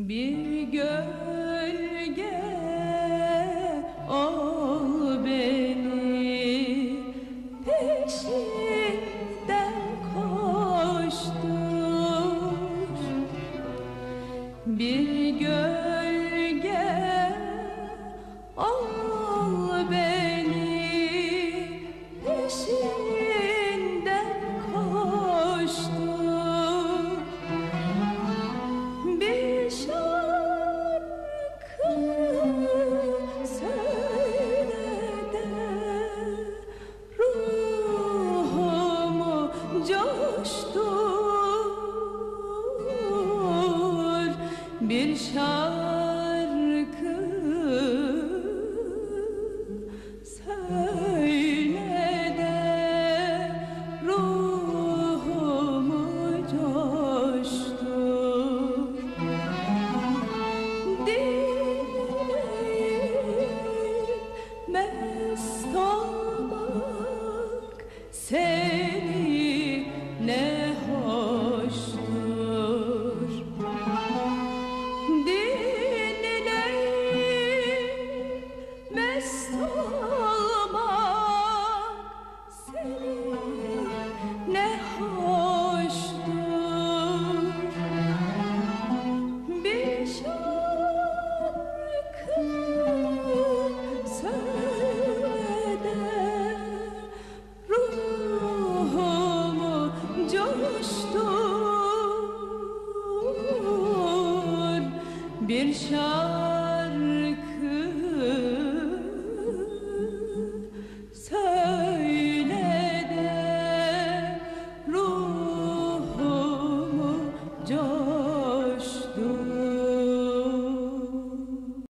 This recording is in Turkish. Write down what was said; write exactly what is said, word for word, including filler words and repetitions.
Bir gölge ol beni, peşinden koştur. Bir gölge ol beni, peşinden koştur. Bir şarkı söyle de ruhumu coştur. Bir şarkı söyle de ruhumu coştur. Dileğim mest olmak seninle hoştur. Dileğim mest olmak seninle hoştur. Bir şarkı söyle de ruhumu coştur. Bir şarkı söyle de ruhumu coştur.